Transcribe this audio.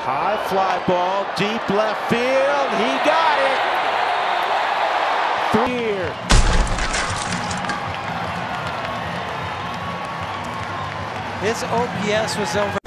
High fly ball, deep left field. He got it. 3 here. His OPS was over.